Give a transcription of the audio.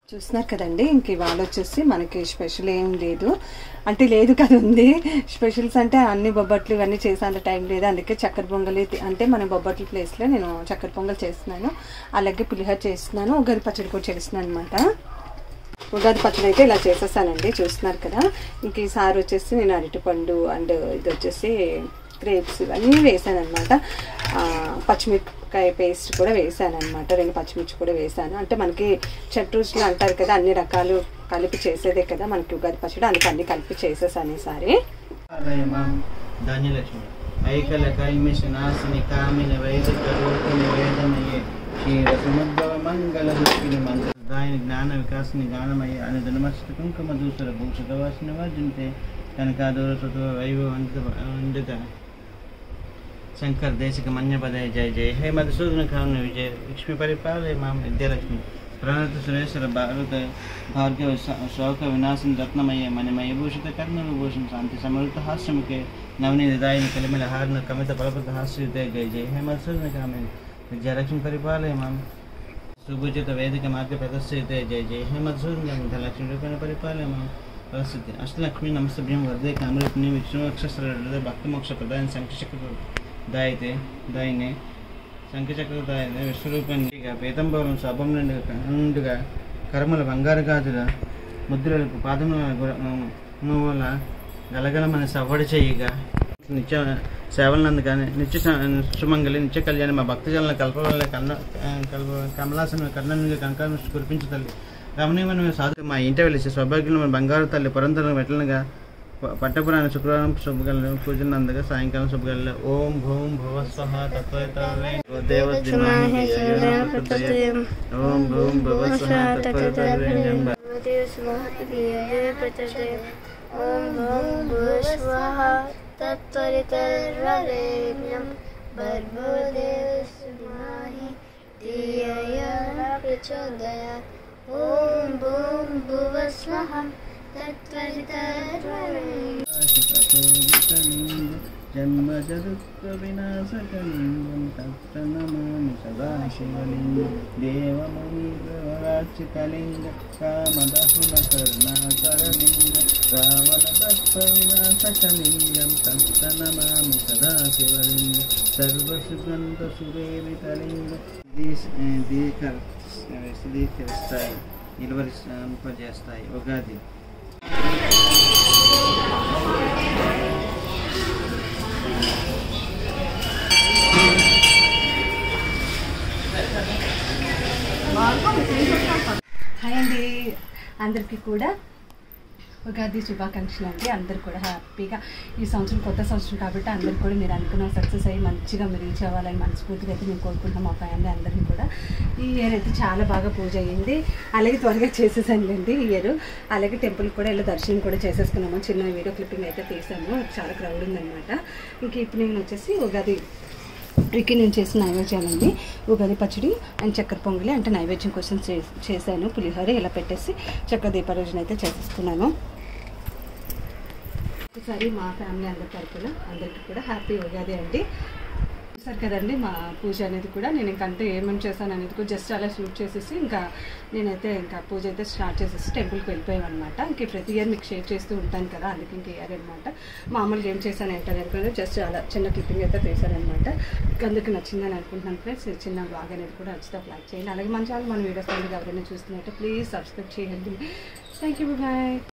చూస్తున్నారు కదండి. ఇంక ఇవాళ వచ్చేసి మనకి స్పెషల్ ఏం లేదు, అంటే లేదు కదా, ఉంది స్పెషల్స్ అంటే అన్ని బొబ్బట్లు ఇవన్నీ చేసేంత టైం లేదు. అందుకే చక్కెర పొంగలి అంటే మన బొబ్బట్ల ప్లేస్లో నేను చక్కెర పొంగల్ చేస్తున్నాను, అలాగే పులిహోర చేస్తున్నాను, ఉగాది పచ్చడి కూడా చేస్తున్నాను అనమాట. ఉగాది పచ్చడి అయితే ఇలా చేసేసానండి, చూస్తున్నారు కదా. ఇంక ఈసారి వచ్చేసి నేను అరటిపండు అండ్ ఇది వచ్చేసి గ్రేప్స్ ఇవన్నీ వేసాను అనమాట. పచ్చిమిరపకాయ పేస్ట్ కూడా వేసాను అనమాట, 2 పచ్చిమిర్చి కూడా వేసాను. అంటే మనకి చెట్రుసులు అంటారు కదా, అన్ని రకాలు కలిపి చేసేదే కదా మనకి ఉగాది పచ్చడి, అందుకు అన్ని కలిపి చేసేసాను ఈసారి. ధాన్యలక్ష్మి ఐకల కల్మిషనాశిని కామిన వైదిక రూపిణి వేదమయ్యే క్షీర సముద్భవ మంగళ దుఃఖిని మంత్రదాయిని జ్ఞాన వికాసిని గానమయ్యే అనుదినమస్త కుంకుమ దూసర భూషిత వాసిని వర్జుంతే కనకాదూర సుత వైభవందిత శంకర్ దేశిక మన్యపదయ జయ జయ హే మధుసూదన కారుణ విజయ లక్ష్మి పరిపాలయ మాం విద్యాలక్ష్మి ప్రణత సురేశ్వర భారత భార్గవ శోక వినాశన రత్నమయ్య మణిమయ భూషిత కర్ణభూషణ శాంతి సమృద్ధ హాస్యముఖే నవనీత దాయిని కలిమిల హారణ కమిత బలపత హాస్యుతే జయ జయ హే మధుసూదన కామిని విద్యాలక్ష్మి పరిపాలయ మాం సుభుజిత వేదిక మార్గ ప్రదర్శితే జయ జయ హే మధుసూదన విద్యాలక్ష్మి రూపేణ పరిపాలయ మాం పరిస్థితి అష్టలక్ష్మి నమస్తభ్యం వర్దే కామరూపిణి విష్ణువక్షర భక్తమోక్ష ప్రదాయ శంఖచక్ర దాయితే దాయిని శంఖచక్ర దాయిని విశ్వరూపంగా పీతంబరం శోభం నుండిగా కర్మల బంగారు గాజుల ముద్రలకు పాదముల గలగలమని సవ్వడి చేయగా నిత్య సేవలనందుగా నిత్య సుమంగళి నిత్య కళ్యాణి మా భక్తజనుల కల్పవల్ల కమలాసన కర్ణనుగా కంకాలను కురిపించు తల్లి రమణీయమైన సాధు మా ఇంట వెలిసి సౌభాగ్యులు బంగారు తల్లి పురంధర మెట్లనుగా పట్టపురాణ శుక్రవారం శుభగలను పూజనందుగా సాయంకాలం శుభగల ఓం భూం భువ స్వహ ఓం భూం భువ స్వహ తత్వరితర్వరేణ్యం భర్గో దేవస్మహి ధియో ప్రచోదయాత్ ఓం భూం భువ స్వహ జన్మ జరుత్వ వినాశకలింగం తత్ర నమామి సదా శివలింగం దేవమునిర్చితలింగ కామదహుల కరుణాకరలింగ రావణ తత్వ వినాశకలింగం తత్ర నమామి సదా శివలింగ సర్వసుగంధ సురేవితలింగ స్థిరీకరిస్తాయి, నిలువరింపజేస్తాయి. ఉగాది హాయ్ అండి, అందరికీ కూడా ఉగాది శుభాకాంక్షలు అండి. అందరు కూడా హ్యాపీగా ఈ సంవత్సరం కొత్త సంవత్సరం కాబట్టి అందరు కూడా మీరు అనుకున్న సక్సెస్ అయ్యి మంచిగా మీరు రీచ్ అవ్వాలని మనస్ఫూర్తిగా అయితే మేము కోరుకుంటున్నాం. మా ఫ్యామిలీ అందరినీ కూడా ఈ ఇయర్ అయితే చాలా బాగా పూజ అయ్యింది, అలాగే త్వరగా చేసేసానులేండి ఈ ఇయర్. అలాగే టెంపుల్ కూడా ఇలా దర్శనం కూడా చేసేసుకున్నాము. చిన్న వీడియో క్లిప్పింగ్ అయితే తీసాము, చాలా క్రౌడ్ ఉందన్నమాట. ఇంక ఇప్పుడు నేను వచ్చేసి ఉగాది నేను చేసిన నైవేద్యాలండి, ఉగాది పచ్చడి అండ్ చక్కెర పొంగలి అంటే నైవేద్యం కోసం చేశాను. పులిహోర ఇలా పెట్టేసి చక్కెర దీపారాజన అయితే చేసేసుకున్నాను. ఒకసారి మా ఫ్యామిలీ అందరి తరపున అందరికీ కూడా హ్యాపీ ఉగాది అండి. చూసారు కదండి మా పూజ అనేది కూడా నేను ఇంకంటే ఏమేమి చేశాను అనేది కూడా జస్ట్ అలా షూట్ చేసేసి ఇంకా నేనైతే ఇంకా పూజ అయితే స్టార్ట్ చేసేసి టెంపుల్కి వెళ్ళిపోయాం అనమాట. ఇంక ప్రతి ఇయర్ మీకు షేర్ చేస్తూ ఉంటాను కదా, అందుకే ఇంక ఇయర్ అనమాట. మామూలుగా ఏం చేశాను ఏంటని అనుకున్నాను, జస్ట్ అలా చిన్న క్లిప్పింగ్ అయితే తీశారనమాట. అందుకు నచ్చిందని అనుకుంటున్నాను ఫ్రెండ్స్. చిన్న బ్లాగ్ అనేది కూడా నచ్చితే లైక్ చేయండి, అలాగే మన ఛానల్ మన వీడియోస్ అనేది ఎవరైనా చూస్తున్నట్టు ప్లీజ్ సబ్స్క్రైబ్ చేయండి. Thank you, bye.